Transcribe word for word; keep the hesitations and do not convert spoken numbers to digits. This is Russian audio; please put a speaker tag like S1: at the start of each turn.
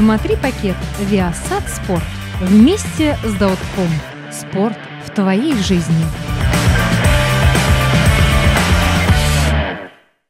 S1: Смотри пакет Viasat Sport вместе с Даотком. Спорт в твоей жизни.